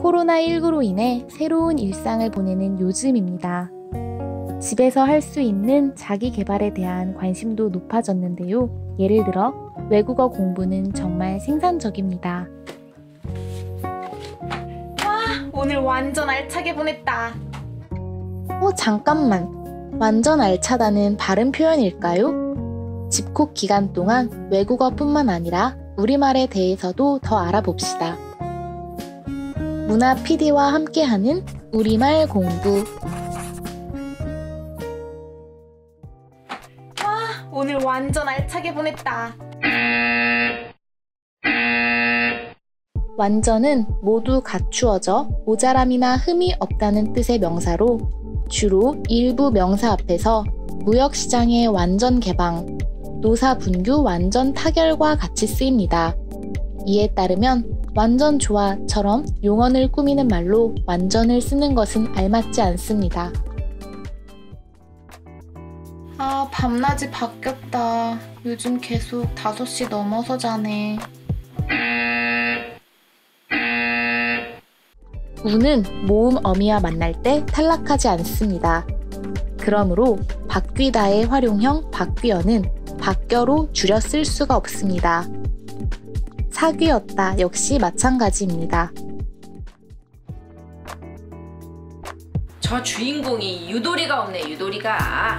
코로나19로 인해 새로운 일상을 보내는 요즘입니다. 집에서 할 수 있는 자기 개발에 대한 관심도 높아졌는데요. 예를 들어 외국어 공부는 정말 생산적입니다. 와, 오늘 완전 알차게 보냈다. 잠깐만. 완전 알차다는 발음 표현일까요? 집콕 기간 동안 외국어뿐만 아니라 우리말에 대해서도 더 알아봅시다. 문화 PD와 함께하는 우리말 공부. 와, 오늘 완전 알차게 보냈다. 완전은 모두 갖추어져 모자람이나 흠이 없다는 뜻의 명사로 주로 일부 명사 앞에서 무역시장의 완전 개방, 노사 분규 완전 타결과 같이 쓰입니다. 이에 따르면 완전 좋아처럼 용언을 꾸미는 말로 완전을 쓰는 것은 알맞지 않습니다. 밤낮이 바뀌었다. 요즘 계속 5시 넘어서 자네. 우는 모음 어미와 만날 때 탈락하지 않습니다. 그러므로 바뀌다의 활용형 바뀌어는 바뀌어로 줄여 쓸 수가 없습니다. 사귀었다 역시 마찬가지입니다. 저 주인공이 유도리가 없네, 유도리가.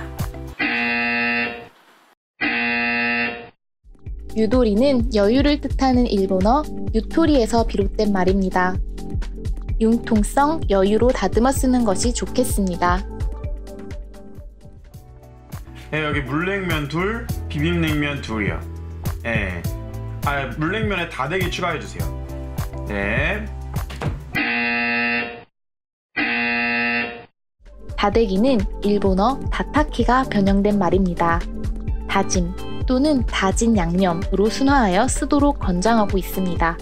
유도리는 여유를 뜻하는 일본어 유토리에서 비롯된 말입니다. 융통성 여유로 다듬어 쓰는 것이 좋겠습니다. 네, 여기 물냉면 둘, 비빔냉면 둘이요. 네. 물냉면에 다대기 추가해주세요. 네. 다대기는 일본어 다타키가 변형된 말입니다. 다짐 또는 다진 양념으로 순화하여 쓰도록 권장하고 있습니다.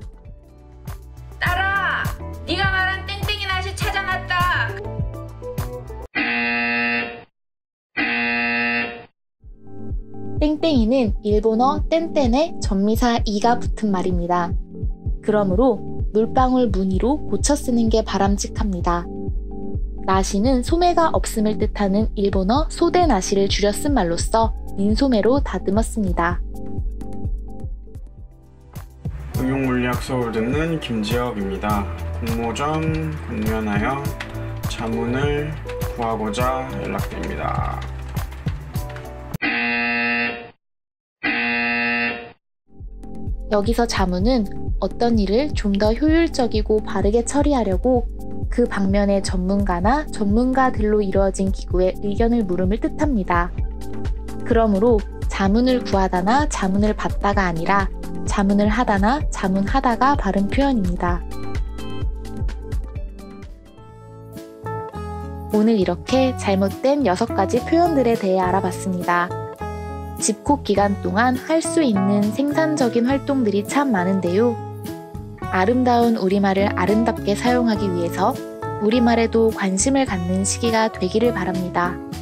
딸아, 네가 말한 땡땡이 날씨 찾아놨다. 땡땡이는 일본어 땡땡에 전미사 이가 붙은 말입니다. 그러므로 물방울 무늬로 고쳐 쓰는 게 바람직합니다. 나시는 소매가 없음을 뜻하는 일본어 소대나시를 줄여 쓴 말로써 민소매로 다듬었습니다. 응용물리학 수업을 듣는 김지혁입니다. 공모전 공면하여 자문을 구하고자 연락드립니다. 여기서 자문은 어떤 일을 좀 더 효율적이고 바르게 처리하려고 그 방면의 전문가나 전문가들로 이루어진 기구의 의견을 물음을 뜻합니다. 그러므로 자문을 구하다나 자문을 받다가 아니라 자문을 하다나 자문하다가 바른 표현입니다. 오늘 이렇게 잘못된 6가지 표현들에 대해 알아봤습니다. 집콕 기간 동안 할 수 있는 생산적인 활동들이 참 많은데요. 아름다운 우리말을 아름답게 사용하기 위해서 우리말에도 관심을 갖는 시기가 되기를 바랍니다.